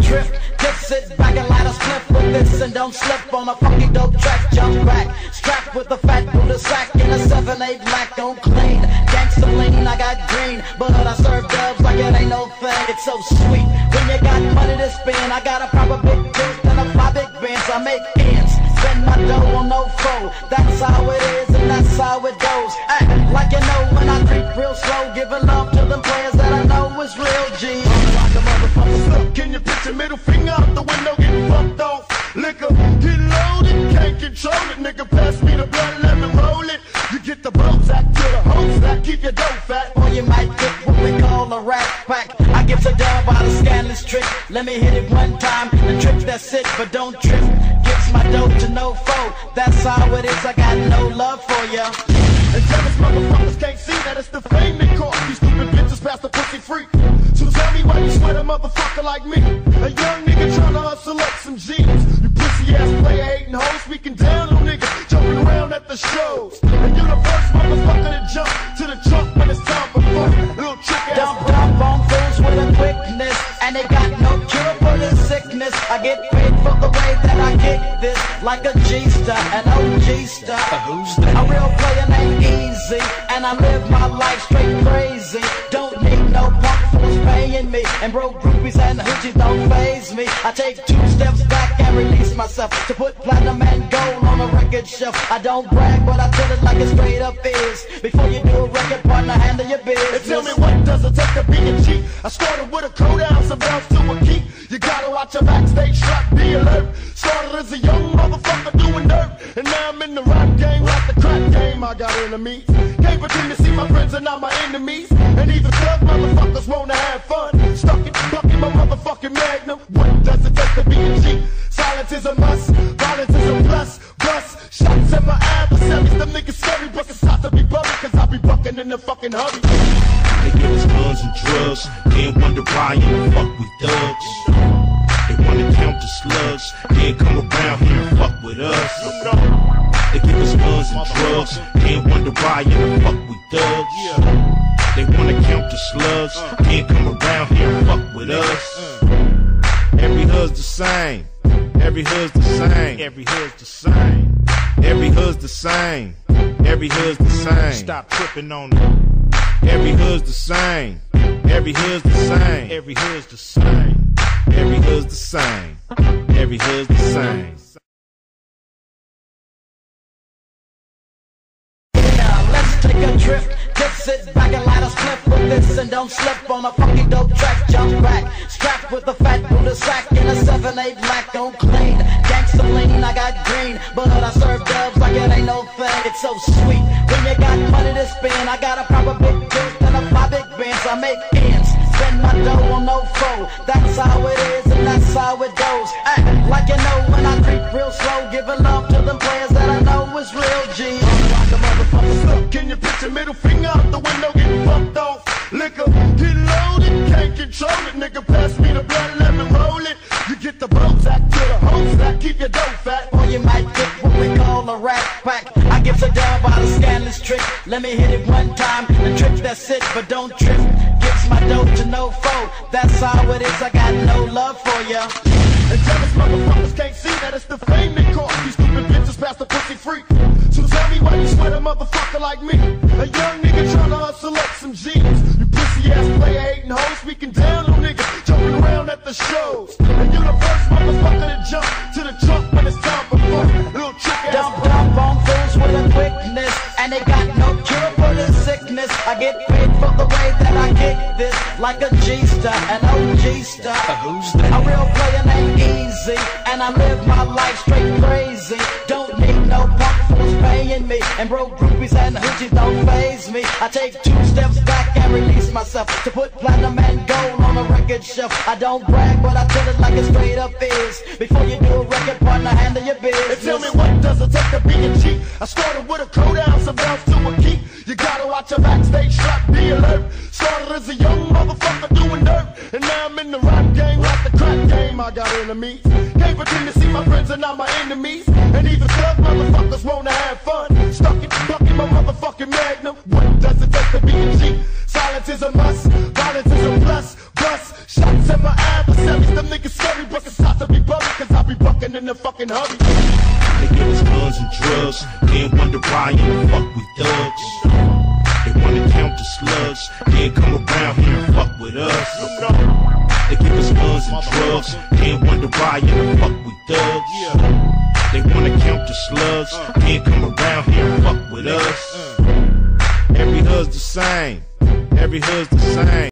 drift. Just sit back and light a spliff with this and don't slip on a funky dope track. Jump back, strapped with a fat Buddha sack and a 7/8 black on clean. Gangsta lean, I got green, but I serve dubs like it ain't no thing. It's so sweet when you got money to spend. I got a proper big tooth and a 5 big bands. I make ends, spend my dough on no foe. That's how it is and that's how it goes. Act like you know when I creep real slow, giving love to them players that I know is real G. Like a motherfucker stuck. Can you put your middle finger out the window, getting fucked off? Liquor, get loaded, can't control it. Nigga, pass me the blood, let me roll it. You get the boats act to the host that keep your dough fat. Or you might get what we call a rat pack. I give a damn about a scandalous trick. Let me hit it one time, the trick that's it, but don't trip. Gives my dough to no foe. That's how it is, I got no love for ya. And jealous motherfuckers can't see that it's the fame that cost these stupid bitches past the pussy freak. So tell me why you sweat a motherfucker like me, a young nigga tryna hustle up some G's. You pussy ass player hating hoes, speaking down on niggas, jumping around at the shows. And you the first motherfucker to jump to the trunk when it's time for fun. Little chick ass dump on fools with a quickness, and they got no cure for this sickness. I get paid for the way that I kick this, like a G-star, an OG-star. A real player named Easy, and I live my life straight crazy. Don't need no punk fools paying me, and broke groupies and hoochies don't faze me. I take 2 steps back and release myself to put platinum and gold on a record shelf. I don't brag, but I tell it like it straight up is. Before you do a record, partner, handle your business. And tell me what does it take to be a G? I started with a code ounce of bounce to a key. You gotta watch your backstage shot, be alert. Started as a young motherfucker doing dirt, and now I'm in the rap game like the crack game. I got enemies, can't pretend to see my friends are not my enemies. And even thug motherfuckers wanna have fun, stuck it, bucking my motherfucking magnum. What does it take to be a G? Silence is a must, violence is a plus. Bust, shots at my adversaries, them niggas scary, but it's hot to be bugging, cause I be bucking in the fucking hubby. They give us guns and drugs, then wonder why in the fuck we thugs. They wanna count the slugs, then come around here and fuck with us. They give us guns and drugs, then wonder why in the fuck we thugs. They wanna count the slugs, then come around here and fuck with us. Every hood's the same, every hood's the same, every hood's the same, every hood's the same, every hood's the same. Stop tripping on it. Every hood's the same, every hood's the same, every hood's the same, every hood's the same, every hood's the same. Take a trip, just sit back and light a spliff with this and don't slip on a funky dope track. Jump back, strapped with a fat Buddha sack and a 7/8 black on clean. Gangsta lean, I got green, but I serve dubs like it ain't no thing. It's so sweet when you got money to spend. I got a proper big tooth and a 5 big bands. I make ends, spend my dough on no foe. That's how it is and that's how it goes. Act like you know when I creep real slow, giving love to them players that I know is real G. Like a motherfucker stuck. Can you put your middle finger out the window, getting fucked off? Liquor, get loaded, can't control it. Nigga, pass me the blood, let me roll it. You get the boats act to the host that keep your dough fat. Or you might get what we call a rat pack. I give a damn about a scandalous trick. Let me hit it one time, the trick that's it, but don't trip. Gives my dough to no foe. That's how it is, I got no love for ya. And jealous motherfuckers can't see that it's the fame that cost these stupid bitches past the pussy freak. So tell me why you sweat a motherfucker like me, a young nigga tryna hustle up some G's. You pussy ass player hating hoes, speaking down on niggas, jumping around at the shows. And you the first motherfucker to jump to the trunk when it's time for fun. Little chick ass dump on fools with a quickness, and they got no cure for this sickness. I get paid for the way that I kick this, like a G-star, an OG-star. A real player named Easy, and I live my life straight crazy. Don't need no punk fools paying me, and broke groupies and hoochies don't faze me. I take 2 steps back and release myself to put platinum and gold on a record shelf. I don't brag, but I tell it like it straight up is. Before you do a record, partner, handle your business. And tell me what does it take to be a G? I started with a code ounce of bounce to a key. You gotta watch your backstage shot, be alert. Started as a young motherfucker doing dirt, and now I'm in the rap game like the crack game. I got enemies, can't pretend to see my friends are not my enemies. And even thug motherfuckers wanna have fun, stuck it, bucking my motherfucking magnum. What does it take to be a G? Silence is a must, violence is a plus. Bust, shots at my adversaries, them niggas scary, but the shots will be buried, cause I be bucking in the fucking hurry. They give us guns and drugs, then wonder why in the fuck we thugs. They wanna count the slugs, then come around here and fuck with us. They give us guns and drugs, then wonder why in the fuck we thugs. They wanna count the slugs, then come around here and fuck with us. Every hood's the same, every hood's the same.